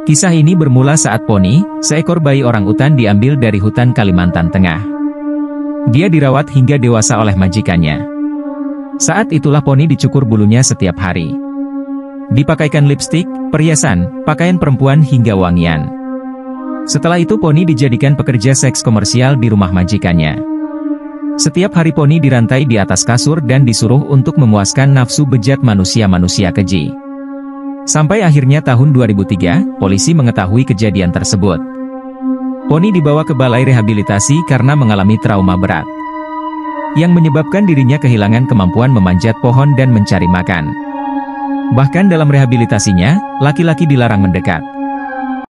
Kisah ini bermula saat Poni, seekor bayi orangutan diambil dari hutan Kalimantan Tengah. Dia dirawat hingga dewasa oleh majikannya. Saat itulah Poni dicukur bulunya setiap hari. Dipakaikan lipstik, perhiasan, pakaian perempuan hingga wangian. Setelah itu Poni dijadikan pekerja seks komersial di rumah majikannya. Setiap hari Poni dirantai di atas kasur dan disuruh untuk memuaskan nafsu bejat manusia-manusia keji. Sampai akhirnya tahun 2003, polisi mengetahui kejadian tersebut. Poni dibawa ke balai rehabilitasi karena mengalami trauma berat, yang menyebabkan dirinya kehilangan kemampuan memanjat pohon dan mencari makan. Bahkan dalam rehabilitasinya, laki-laki dilarang mendekat.